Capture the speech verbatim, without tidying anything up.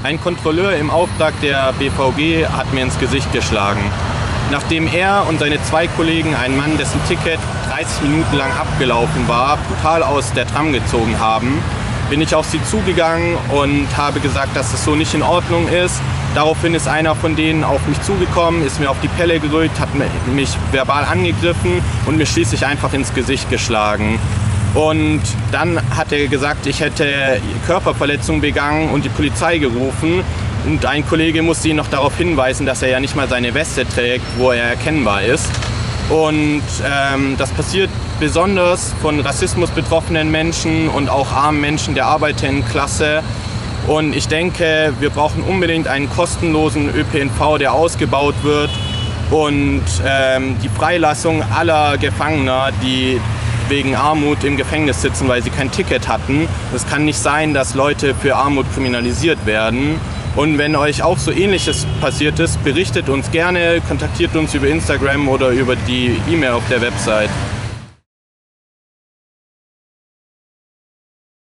Ein Kontrolleur im Auftrag der B V G hat mir ins Gesicht geschlagen. Nachdem er und seine zwei Kollegen einen Mann, dessen Ticket dreißig Minuten lang abgelaufen war, brutal aus der Tram gezogen haben, bin ich auf sie zugegangen und habe gesagt, dass es so nicht in Ordnung ist. Daraufhin ist einer von denen auf mich zugekommen, ist mir auf die Pelle gerückt, hat mich verbal angegriffen und mir schließlich einfach ins Gesicht geschlagen. Und dann hat er gesagt, ich hätte Körperverletzung begangen und die Polizei gerufen. Und ein Kollege musste ihn noch darauf hinweisen, dass er ja nicht mal seine Weste trägt, wo er erkennbar ist. Und ähm, das passiert besonders von Rassismus betroffenen Menschen und auch armen Menschen der Arbeiterinnenklasse. Und ich denke, wir brauchen unbedingt einen kostenlosen Ö P N V, der ausgebaut wird. Und ähm, die Freilassung aller Gefangener, die wegen Armut im Gefängnis sitzen, weil sie kein Ticket hatten. Es kann nicht sein, dass Leute für Armut kriminalisiert werden. Und wenn euch auch so Ähnliches passiert ist, berichtet uns gerne, kontaktiert uns über Instagram oder über die E-Mail auf der Website.